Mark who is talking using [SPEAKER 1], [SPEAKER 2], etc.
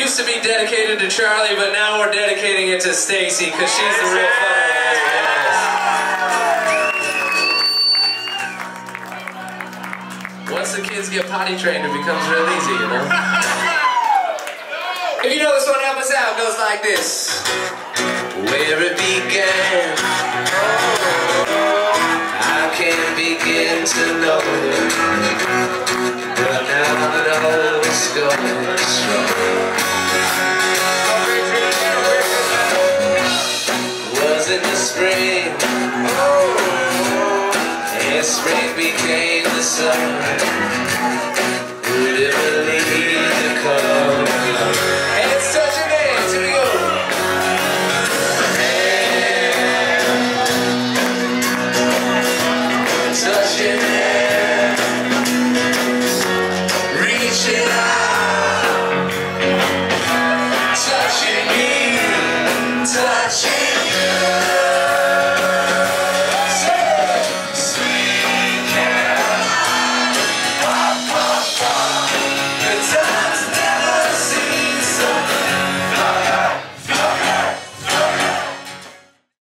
[SPEAKER 1] used to be dedicated to Charlie, but now we're dedicating it to Stacy because she's the real fun one, let's be honest. Once the kids get potty trained, it becomes real easy, you know? If you know this one, help us out. It goes like this. Where it began, I can't begin to know it, but now I know it's going strong. Was in the spring, and spring became the summer.